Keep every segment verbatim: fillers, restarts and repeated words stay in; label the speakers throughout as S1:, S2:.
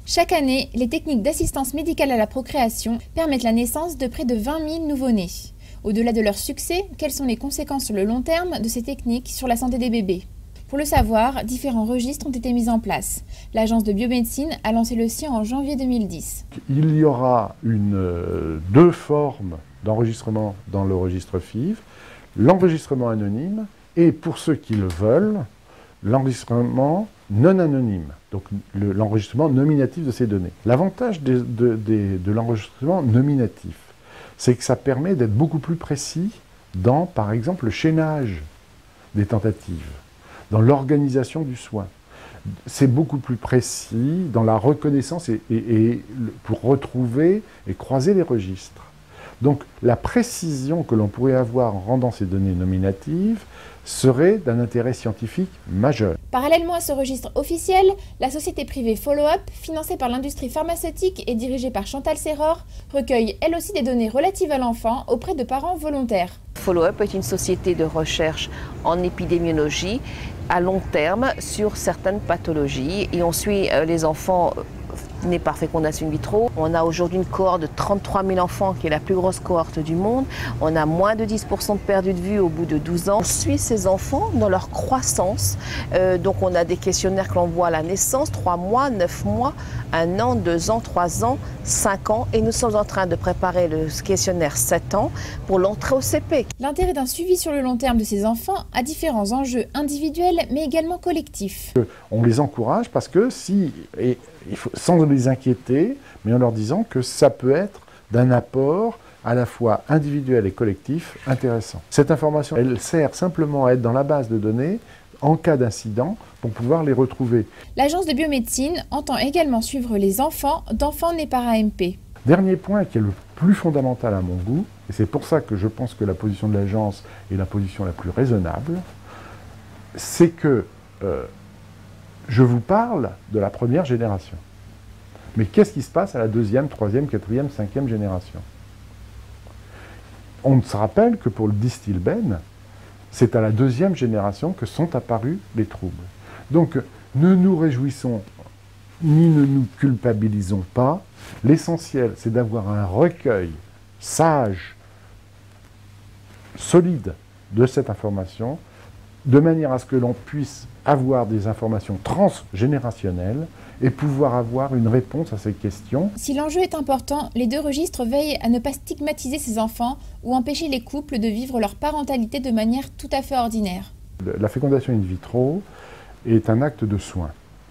S1: Chaque année, les techniques d'assistance médicale à la procréation permettent la naissance de près de vingt mille nouveau-nés. Au-delà de leur succès, quelles sont les conséquences sur le long terme de ces techniques sur la santé des bébés? Pour le savoir, différents registres ont été mis en place. L'Agence de biomédecine a lancé le sien en janvier deux mille dix.
S2: Il y aura une, euh, deux formes d'enregistrement dans le registre F I V, l'enregistrement anonyme et, pour ceux qui le veulent, l'enregistrement non anonyme, donc l'enregistrement nominatif de ces données. L'avantage de, de, de, de l'enregistrement nominatif, c'est que ça permet d'être beaucoup plus précis dans, par exemple, le chaînage des tentatives, dans l'organisation du soin. C'est beaucoup plus précis dans la reconnaissance et, et, et pour retrouver et croiser les registres. Donc la précision que l'on pourrait avoir en rendant ces données nominatives serait d'un intérêt scientifique majeur.
S1: Parallèlement à ce registre officiel, la société privée Follow-up, financée par l'industrie pharmaceutique et dirigée par Chantal Serror, recueille elle aussi des données relatives à l'enfant auprès de parents volontaires.
S3: Follow-up est une société de recherche en épidémiologie à long terme sur certaines pathologies et on suit les enfants nés par fécondation in vitro. On a aujourd'hui une cohorte de trente-trois mille enfants qui est la plus grosse cohorte du monde. On a moins de dix pour cent de perdu de vue au bout de douze ans. On suit ces enfants dans leur croissance. Euh, donc on a des questionnaires que l'on voit à la naissance, trois mois, neuf mois, un an, deux ans, trois ans, cinq ans. Et nous sommes en train de préparer le questionnaire sept ans pour l'entrée au C P.
S1: L'intérêt d'un suivi sur le long terme de ces enfants a différents enjeux individuels mais également collectifs.
S2: On les encourage parce que si, et il faut, sans les inquiéter, mais en leur disant que ça peut être d'un apport à la fois individuel et collectif intéressant. Cette information, elle sert simplement à être dans la base de données en cas d'incident pour pouvoir les retrouver.
S1: L'Agence de biomédecine entend également suivre les enfants d'enfants nés par A M P.
S2: Dernier point qui est le plus fondamental à mon goût, et c'est pour ça que je pense que la position de l'agence est la position la plus raisonnable, c'est que euh, je vous parle de la première génération. Mais qu'est-ce qui se passe à la deuxième, troisième, quatrième, cinquième génération? On se rappelle que pour le Distilbène, c'est à la deuxième génération que sont apparus les troubles. Donc, ne nous réjouissons ni ne nous culpabilisons pas. L'essentiel, c'est d'avoir un recueil sage, solide de cette information, de manière à ce que l'on puisse avoir des informations transgénérationnelles et pouvoir avoir une réponse à ces questions.
S1: Si l'enjeu est important, les deux registres veillent à ne pas stigmatiser ces enfants ou empêcher les couples de vivre leur parentalité de manière tout à fait ordinaire.
S2: La fécondation in vitro est un acte de soin.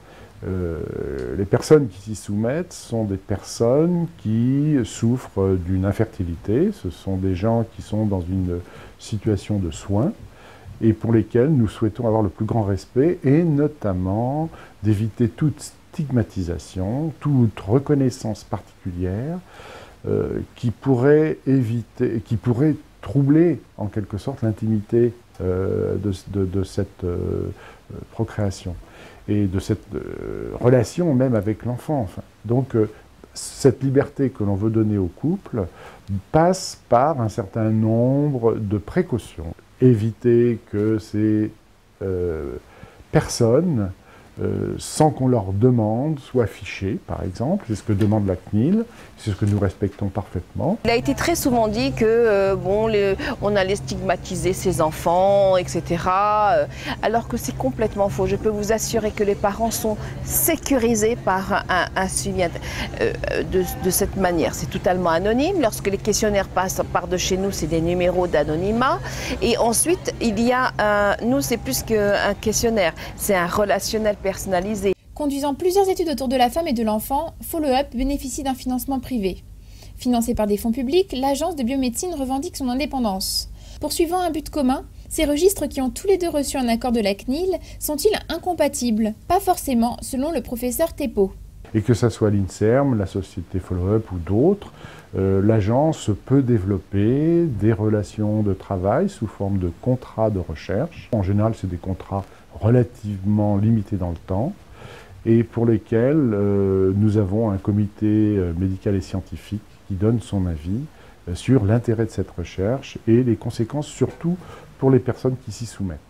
S2: Euh, les personnes qui s'y soumettent sont des personnes qui souffrent d'une infertilité. Ce sont des gens qui sont dans une situation de soin et pour lesquels nous souhaitons avoir le plus grand respect et notamment d'éviter toute stigmatisation, toute reconnaissance particulière euh, qui pourrait éviter, qui pourrait troubler en quelque sorte l'intimité euh, de, de, de cette euh, procréation et de cette euh, relation même avec l'enfant. Enfin. Donc euh, cette liberté que l'on veut donner au couple passe par un certain nombre de précautions. Éviter que ces euh, personnes, euh, sans qu'on leur demande, soient fichées, par exemple. C'est ce que demande la C N I L, c'est ce que nous respectons parfaitement.
S3: Il a été très souvent dit que euh, bon, les, on allait stigmatiser ces enfants, et cetera. Euh, alors que c'est complètement faux. Je peux vous assurer que les parents sont sécurisés par un, un suivi euh, de, de cette manière. C'est totalement anonyme. Lorsque les questionnaires passent par de chez nous, c'est des numéros d'anonymat. Et ensuite, il y a un, nous, c'est plus qu'un questionnaire, c'est un relationnel personnalisé.
S1: Conduisant plusieurs études autour de la femme et de l'enfant, Follow-up bénéficie d'un financement privé. Financé par des fonds publics, l'Agence de biomédecine revendique son indépendance. Poursuivant un but commun, ces registres qui ont tous les deux reçu un accord de la C N I L sont-ils incompatibles? Pas forcément, selon le professeur Thépeau.
S2: Et que ce soit l'INSERM, la société Follow-up ou d'autres, euh, l'agence peut développer des relations de travail sous forme de contrats de recherche. En général, c'est des contrats relativement limités dans le temps et pour lesquels euh, nous avons un comité euh, médical et scientifique qui donne son avis euh, sur l'intérêt de cette recherche et les conséquences surtout pour les personnes qui s'y soumettent.